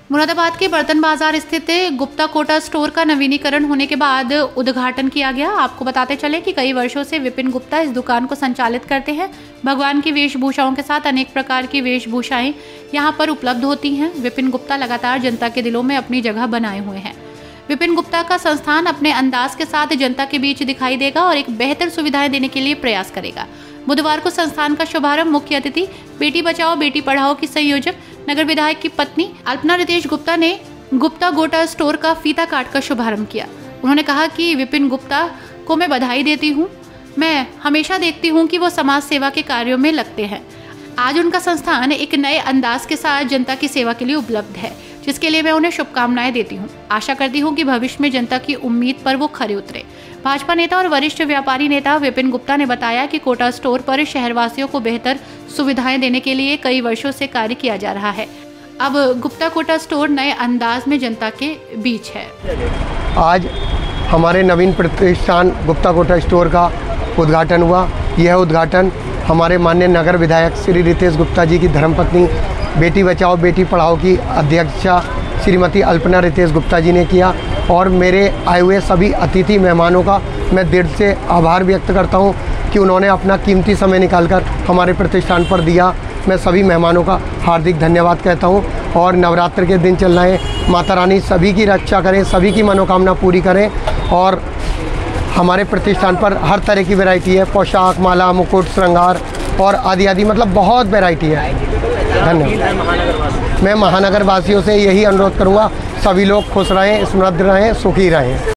मुरादाबाद के बर्तन बाजार स्थित गुप्ता कोटा स्टोर का नवीनीकरण होने के बाद उद्घाटन किया गया। आपको बताते चले कि कई वर्षों से विपिन गुप्ता इस दुकान को संचालित करते हैं। भगवान की वेशभूषाओं के साथ अनेक प्रकार की वेशभूषाएं यहां पर उपलब्ध होती हैं। विपिन गुप्ता लगातार जनता के दिलों में अपनी जगह बनाए हुए हैं। विपिन गुप्ता का संस्थान अपने अंदाज के साथ जनता के बीच दिखाई देगा और एक बेहतर सुविधाएं देने के लिए प्रयास करेगा। बुधवार को संस्थान का शुभारंभ मुख्य अतिथि बेटी बचाओ बेटी पढ़ाओ की संयोजक नगर विधायक की पत्नी अल्पना रितेश गुप्ता ने गुप्ता गोटा स्टोर का फीता काट कर शुभारंभ किया। उन्होंने कहा कि विपिन गुप्ता को मैं बधाई देती हूँ। मैं हमेशा देखती हूँ कि वो समाज सेवा के कार्यों में लगते हैं। आज उनका संस्थान एक नए अंदाज के साथ जनता की सेवा के लिए उपलब्ध है, जिसके लिए मैं उन्हें शुभकामनाएं देती हूं। आशा करती हूं कि भविष्य में जनता की उम्मीद पर वो खरे उतरे। भाजपा नेता और वरिष्ठ व्यापारी नेता विपिन गुप्ता ने बताया कि कोटा स्टोर पर शहरवासियों को बेहतर सुविधाएं देने के लिए कई वर्षों से कार्य किया जा रहा है। अब गुप्ता कोटा स्टोर नए अंदाज में जनता के बीच है। आज हमारे नवीन प्रतिष्ठान गुप्ता कोटा स्टोर का उद्घाटन हुआ। यह उद्घाटन हमारे माननीय नगर विधायक श्री रितेश गुप्ता जी की धर्मपत्नी बेटी बचाओ बेटी पढ़ाओ की अध्यक्षा श्रीमती अल्पना रितेश गुप्ता जी ने किया और मेरे आए हुए सभी अतिथि मेहमानों का मैं दिल से आभार व्यक्त करता हूं कि उन्होंने अपना कीमती समय निकालकर हमारे प्रतिष्ठान पर दिया। मैं सभी मेहमानों का हार्दिक धन्यवाद कहता हूं और नवरात्र के दिन चल रहे हैं। माता रानी सभी की रक्षा करें, सभी की मनोकामना पूरी करें। और हमारे प्रतिष्ठान पर हर तरह की वैरायटी है, पोशाक, माला, मुकुट, श्रृंगार और आदि आदि, मतलब बहुत वैरायटी है। धन्यवाद। मैं महानगर वासियों से यही अनुरोध करूंगा, सभी लोग खुश रहें, समृद्ध रहें, सुखी रहें।